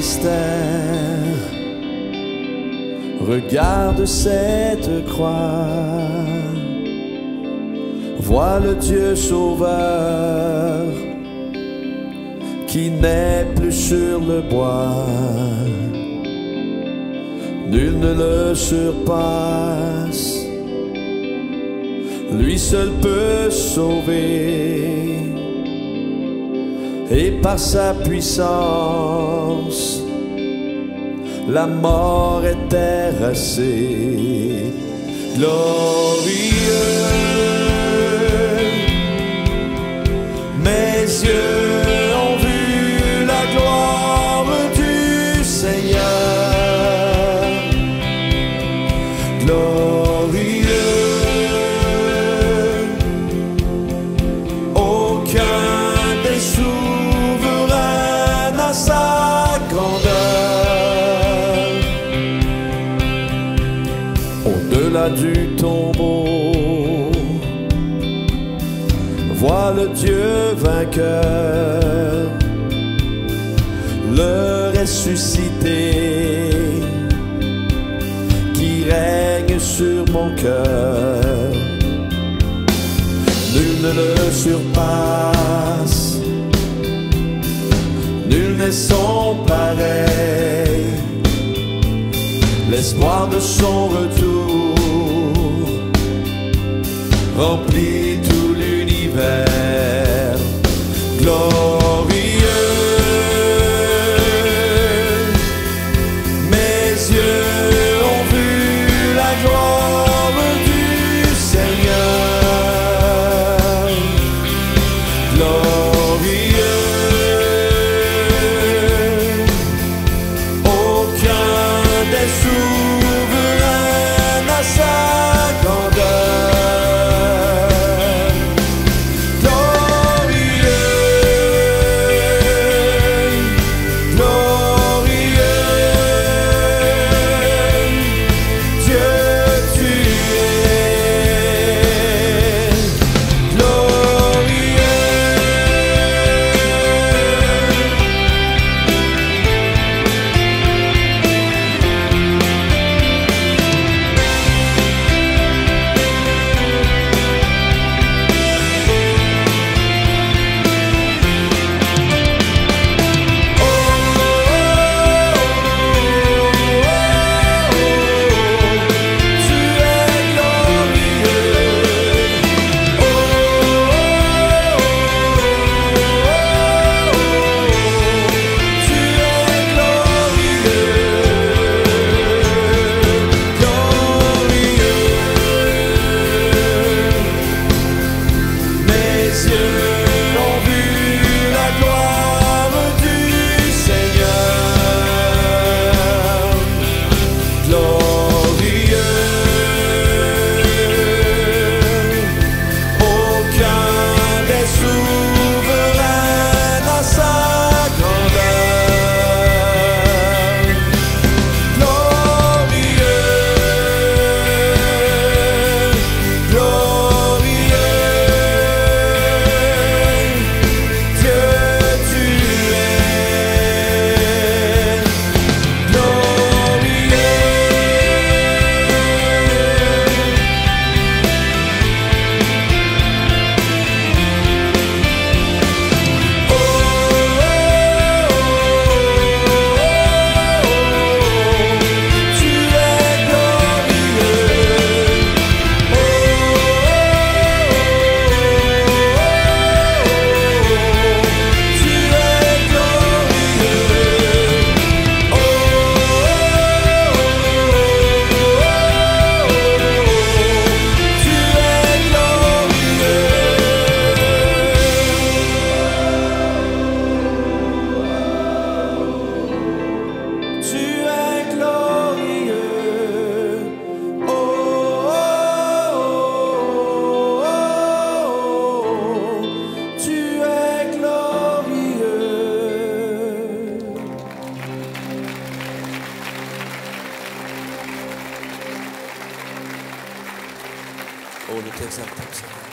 mystère. Regarde cette croix, vois le Dieu sauveur qui n'est plus sur le bois. Nul ne le surpasse, lui seul peut sauver, et par sa puissance la mort est terrassée. Glorieux, mes yeux ont vu la gloire du Seigneur. Glorieux, aucun des souverains n'a sa grandeur. Au-delà du tombeau, vois le Dieu vainqueur, le ressuscité qui règne sur mon cœur. Nul ne le surpasse, nul n'est son pareil. L'espoir de son retour remplit tout l'univers. Glorieux, mes yeux ont vu la gloire du Seigneur. Glorieux, aucun des souverains n'a sa grandeur. Oh, le texte,